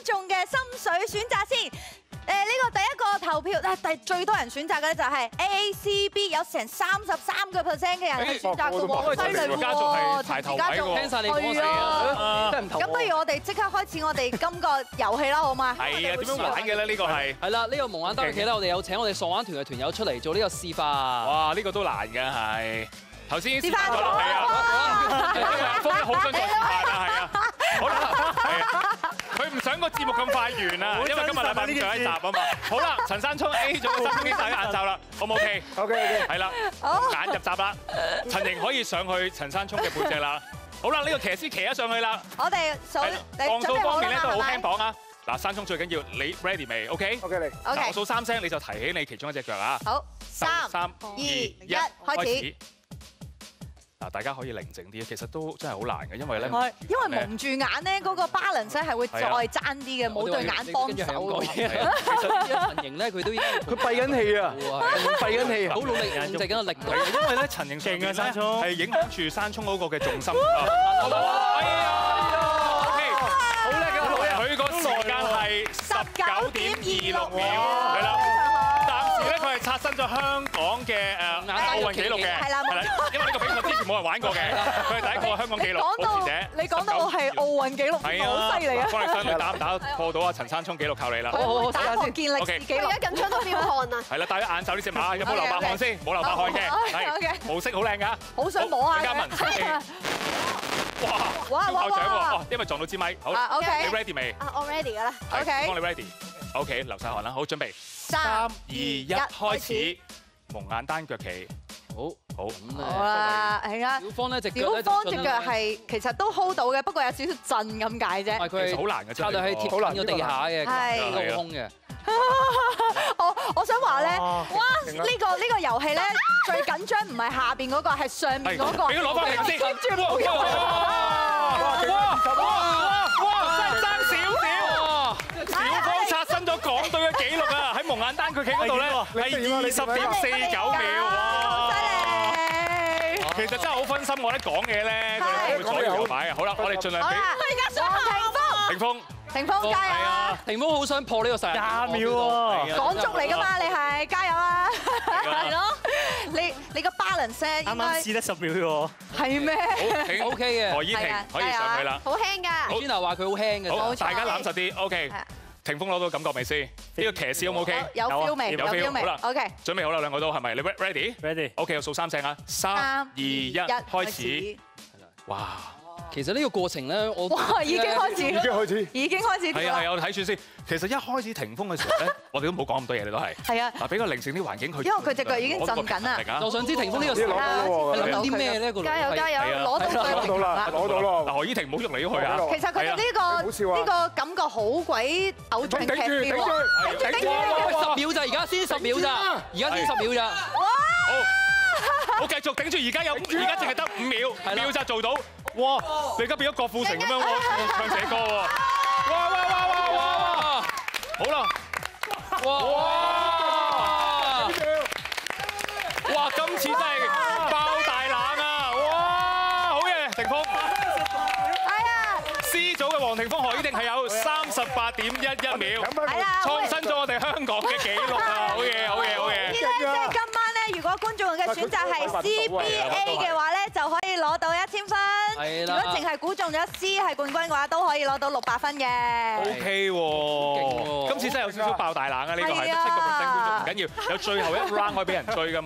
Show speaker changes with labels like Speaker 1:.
Speaker 1: 眾嘅心水選擇先。呢個第一個投票，最多人選擇嘅咧就係 ACB， 有成33% 嘅人係選擇嘅喎，犀利喎！
Speaker 2: 排頭位喎，
Speaker 3: 聽曬你講嘅，真係唔同。
Speaker 1: 咁不如我哋即刻開始我哋今個遊戲啦，好嗎？
Speaker 2: 係啊，點樣玩嘅咧？呢個係
Speaker 3: 啦，呢個蒙眼單劇咧，我哋有請我哋傻玩團嘅團友出嚟做呢個示範。
Speaker 2: 哇！呢個都難嘅係。頭先示範咗啦，係啊，峰好想再示範啊，係啊，好啦，係啊，佢唔想個節目咁快完啊，因為今日禮拜五最後一集啊嘛。好啦，陳山聰 A 組嘅新經戴眼罩啦，好唔 OK？OK，係啦，眼入閘啦，陳瑩可以上去陳山聰嘅背脊啦。好啦，呢個騎師騎咗上去啦。
Speaker 1: 我哋
Speaker 2: 降數方面咧都好輕磅啊。嗱，山聰最緊要你 ready 未 ？OK？OK 嚟。嗱，我數3聲你就提起你其中一隻腳啊。
Speaker 1: 好，3、2、1，開始。
Speaker 2: 嗱，大家可以寧靜啲，其實都真係好難嘅，因為咧，
Speaker 1: 因為蒙住眼咧，嗰個 balance 係會再爭啲嘅，冇對眼幫手。
Speaker 3: 其實陳瑩咧，佢都已經
Speaker 4: 佢閉緊氣啊，閉緊氣啊，
Speaker 3: 好努力控制緊個力度。
Speaker 2: 因為咧，陳瑩勁嘅山聰係影響住山聰嗰個嘅重心。哎呀，OK，好叻嘅，好叻！佢個時間係19.26秒，係啦。暫時咧，佢係刷新咗香港嘅奧運紀錄嘅，係啦，因為呢個比賽之前冇人玩過嘅，佢係第一個香港紀錄保持者。
Speaker 1: 你講到係奧運紀錄，好犀利啊！
Speaker 2: 方力申，你打唔打破到啊？陳山聰紀錄靠你啦！
Speaker 1: 好，打破健力士紀錄，而家緊張到飆汗啊！
Speaker 2: 係啦，戴咗眼罩呢隻馬有冇流白汗先？冇流白汗嘅，係模式好靚㗎，
Speaker 1: 好想摸下。
Speaker 2: 嘉文，哇！炮仗喎，因為撞到支咪。好，OK，你 ready 未？
Speaker 1: 我 ready 㗎啦。OK，
Speaker 2: 幫你 ready。OK，流晒汗啦，好，準備。3、2、1，開始。蒙眼單腳騎，好
Speaker 1: 啦，係啊。
Speaker 3: 小方咧隻
Speaker 1: 腳係其實都 hold 到嘅，不過有少少震咁解啫。
Speaker 2: 其實好難嘅，
Speaker 3: 差到係貼緊個地下嘅，係空嘅。
Speaker 1: 我想話咧，哇！呢個遊戲咧最緊張唔係下邊嗰個，係上面嗰個。
Speaker 2: 俾佢攞翻嚟先。
Speaker 1: 跟住冇用。
Speaker 2: 哇！真係爭少少。小方刷新咗港隊嘅紀錄啊！喺蒙眼單腳騎嗰度咧係20.49秒。哇！
Speaker 1: 犀利！
Speaker 2: 其實真係好分心，我一講嘢咧，佢哋會左搖右擺啊！好啦，我哋盡量俾。
Speaker 1: 我而家想霆鋒。霆鋒加油啊！
Speaker 3: 霆鋒好想破呢個世界
Speaker 4: 20秒喎，
Speaker 1: 港足嚟㗎嘛，你係加油啊！係咯，你個 balance
Speaker 4: 啱啱試得10秒喎，
Speaker 1: 係咩
Speaker 3: ？OK 嘅，
Speaker 2: 何依婷可以上去啦。
Speaker 1: 好輕㗎。
Speaker 3: 先頭話佢好輕嘅，
Speaker 2: 好，大家攬實啲。OK，霆鋒攞到感覺未先？呢個騎師 O 唔 OK？
Speaker 1: 有 feel 未？有 feel 未？好啦，OK，
Speaker 2: 準備好啦，兩個都係咪？你 ready？Ready。OK，我數3聲啊，3、2、1，開始。哇！
Speaker 3: 其實呢個過程咧，
Speaker 1: 哇已經開始，
Speaker 2: 係啊，我睇住先。其實一開始霆鋒嘅時候咧，我哋都冇講咁多嘢，你都係。係啊。嗱，比較寧靜啲環境，佢
Speaker 1: 因為佢隻腳已經震緊啦。
Speaker 3: 我想知霆鋒呢個時候係諗啲咩咧？
Speaker 1: 加油加油！攞到啦！
Speaker 2: 嗱，何依婷唔好喐嚟喐去啊！
Speaker 1: 其實佢哋呢個感覺好鬼偶像劇 feel 啊！
Speaker 3: 頂住！10秒咋？而家先10秒咋？而家先10秒咋？
Speaker 2: 好，繼續頂住！而家淨係得5秒，秒咋做到？哇！你而家變咗郭富城咁樣唱寫歌喎！哇！好啦！哇！今次真係爆大冷啊！哇！好嘢，霆鋒！
Speaker 1: 係啊
Speaker 2: ！C 組嘅黃霆鋒何依婷係有38.11秒，創新咗我哋香港嘅紀錄啊！好嘢！
Speaker 1: 即係今晚咧，如果觀眾嘅選擇係 CBA 嘅話咧，就可以攞到1000分。如果淨係估中咗 C 係冠軍嘅話，都可以攞到600分嘅。
Speaker 2: OK 喎，今次真係有少少爆大冷啊！呢個係得7個 percent 觀眾唔緊要，有最後一 round 可以俾人追㗎嘛。